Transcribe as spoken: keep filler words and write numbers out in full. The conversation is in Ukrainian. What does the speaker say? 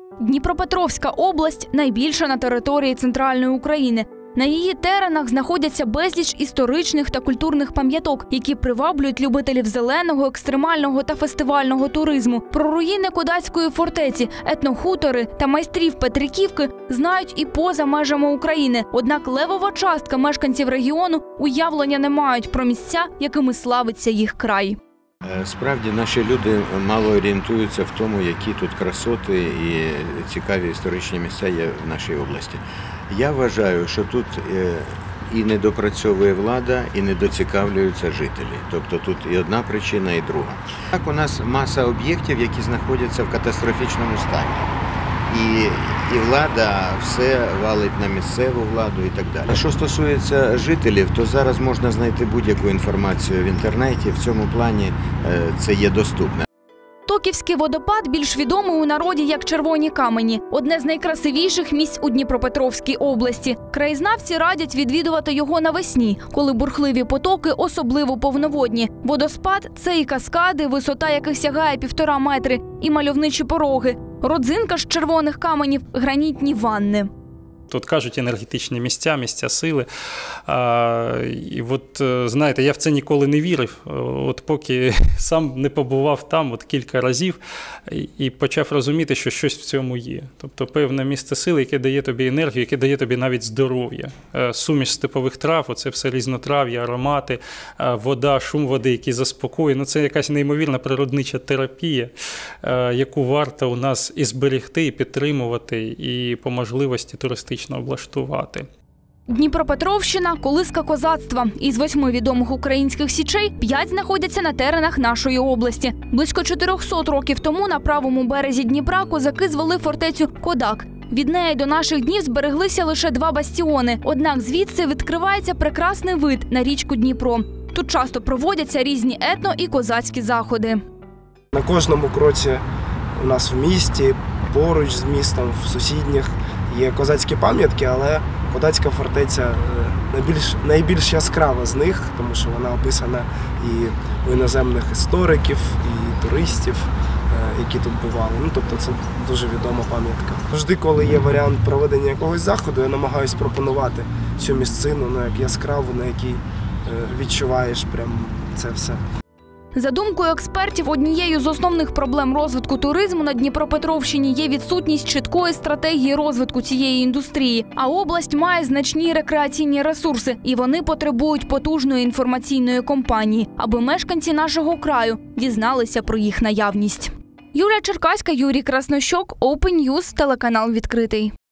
Дніпропетровська область – найбільша на території Центральної України. На її теренах знаходяться безліч історичних та культурних пам'яток, які приваблюють любителів зеленого, екстремального та фестивального туризму. Про руїни Кодацької фортеці, етнохутори та майстрів Петриківки знають і поза межами України. Однак левова частка мешканців регіону уявлення не мають про місця, якими славиться їх край. Справді, наші люди мало орієнтуються в тому, які тут красоти і цікаві історичні місця є в нашій області. Я вважаю, що тут і недопрацьовує влада, і недоцікавлюються жителі. Тобто тут і одна причина, і друга. Так, у нас маса об'єктів, які знаходяться в катастрофічному стані. І, і влада все валить на місцеву владу і так далі. Що стосується жителів, то зараз можна знайти будь-яку інформацію в інтернеті. В цьому плані це є доступне. Токівський водопад більш відомий у народі як Червоні камені – одне з найкрасивіших місць у Дніпропетровській області. Краєзнавці радять відвідувати його навесні, коли бурхливі потоки особливо повноводні. Водоспад – це і каскади, висота яких сягає півтора метри, і мальовничі пороги. Родзинка ж червоних каменів – гранітні ванни. Тут кажуть енергетичні місця, місця сили. А, і от, знаєте, я в це ніколи не вірив, от поки сам не побував там от кілька разів і, і почав розуміти, що щось в цьому є. Тобто певне місце сили, яке дає тобі енергію, яке дає тобі навіть здоров'я. Суміш степових трав, оце все різнотрав'я, аромати, вода, шум води, який заспокоює. Ну, це якась неймовірна природнича терапія, яку варто у нас і зберегти, і підтримувати, і по можливості туристичної облаштувати. Дніпропетровщина – колиска козацтва. Із восьми відомих українських січей п'ять знаходяться на теренах нашої області. Близько чотирьохсот років тому на правому березі Дніпра козаки звели фортецю Кодак. Від неї до наших днів збереглися лише два бастіони. Однак звідси відкривається прекрасний вид на річку Дніпро. Тут часто проводяться різні етно- і козацькі заходи. На кожному кроці у нас в місті, поруч з містом, в сусідніх є козацькі пам'ятки, але Кодацька фортеця найбільш, найбільш яскрава з них, тому що вона описана і у іноземних істориків, і туристів, які тут бували. Ну, тобто це дуже відома пам'ятка. Завжди, коли є варіант проведення якогось заходу, я намагаюся пропонувати цю місцину, ну, як яскраву, на якій відчуваєш прям це все. За думкою експертів, однією з основних проблем розвитку туризму на Дніпропетровщині є відсутність чіткої стратегії розвитку цієї індустрії. А область має значні рекреаційні ресурси, і вони потребують потужної інформаційної кампанії, аби мешканці нашого краю дізналися про їх наявність. Юлія Черкаська, Юрій Краснощок, Open News, телеканал «Відкритий».